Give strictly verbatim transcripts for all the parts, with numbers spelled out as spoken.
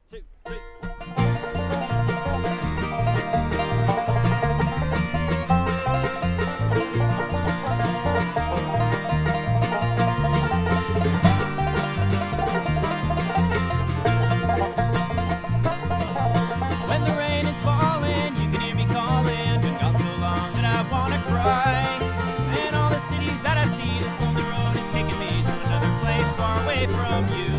two, three. When the rain is falling, you can hear me calling. Been gone so long that I wanna cry. And all the cities that I see, this lonely road is taking me to another place far away from you.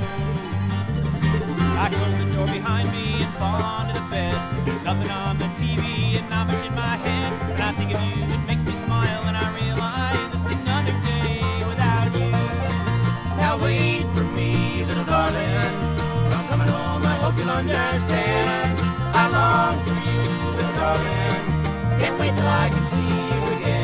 I close the door behind me and fall onto the bed. There's nothing on the T V and not much in my head. When I think of you, it makes me smile and I realize it's another day without you. Now wait for me, little darling. I'm coming home, I hope you'll understand. I long for you, little darling. Can't wait till I can see you again.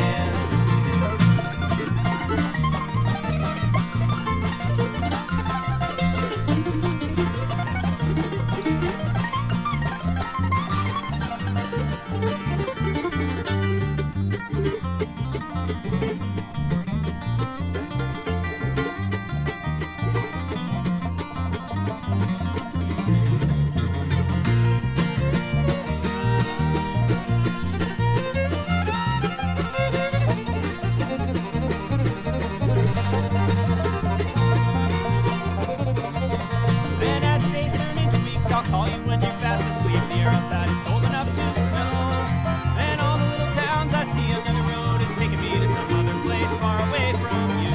I'll call you when you're fast asleep. The air outside is cold enough to snow. And all the little towns I see under the road is taking me to some other place far away from you.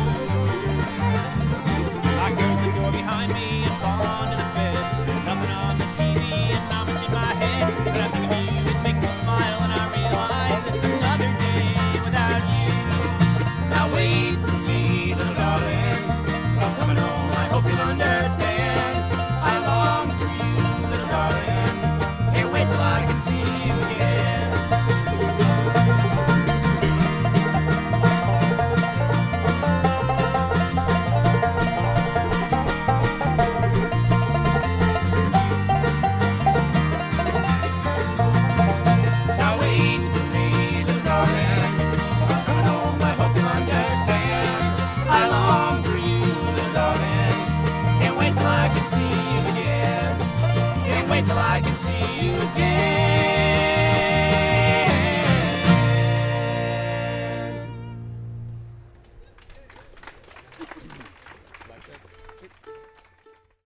I close the door behind me and fall onto the bed. There's nothing on the T V and not much in my head. When I think of you, it makes me smile and I realize it's another day without you. Now wait for me, little darling. I'm coming home, I hope you'll understand. I long for you, little darling. Can't wait till I can see you again. Now wait for me, little darling. I'm coming home, I hope you'll understand. I long for you, little darling. Can't wait till I can see you again. Can't wait till I can see you again.